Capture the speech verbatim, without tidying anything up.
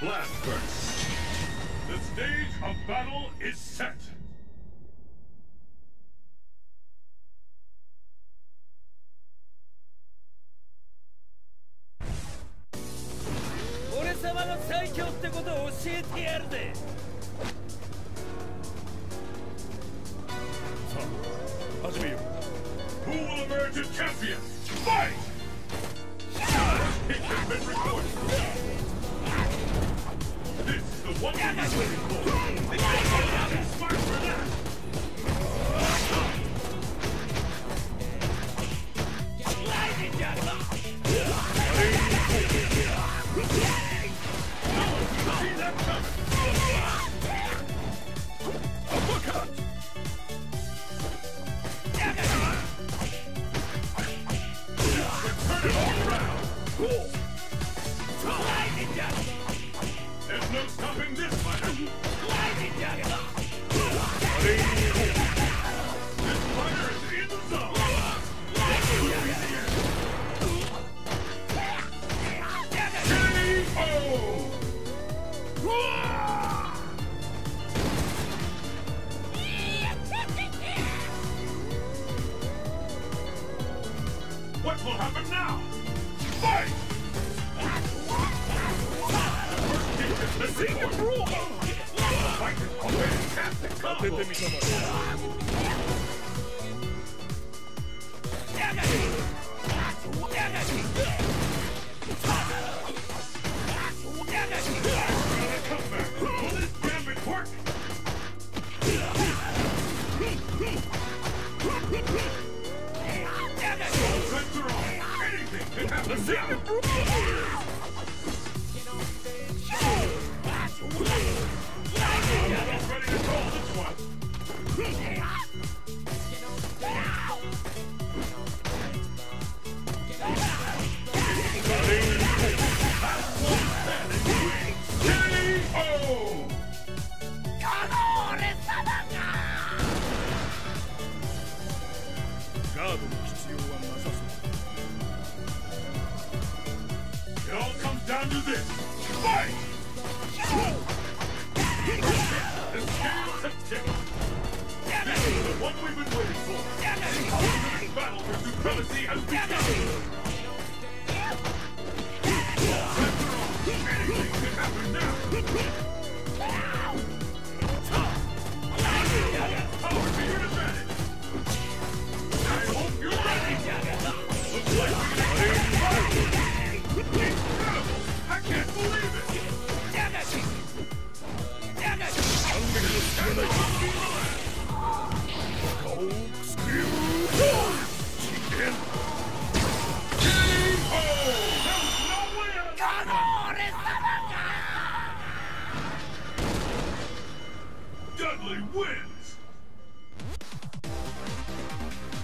Blast burst. The stage of battle is set. 俺様が最強ってことを教えてやるぜ。さあ、始めよう。 Who will emerge as champion? Fight! Hit has been recorded. This is the one you've been waiting for. Smart for that. See that coming. Uppercut. There's no stopping this fighter. This fighter is in the zone. K O. What will happen now? Fight! The secret rule! Fight is a fantastic combo! Comeback! Will this gambit work? All bets are off! Anything can happen now! Almost ready to call this one. K O. ガードの必要はなさそう。 It all comes down to this. Fight! The scales have tipped. This is the one we've been waiting for. The battle for supremacy has begun. Anything can happen now. Power to your advantage. I hope you're ready. Looks like we're gonna get incredible. I can't believe it. Dudley wins!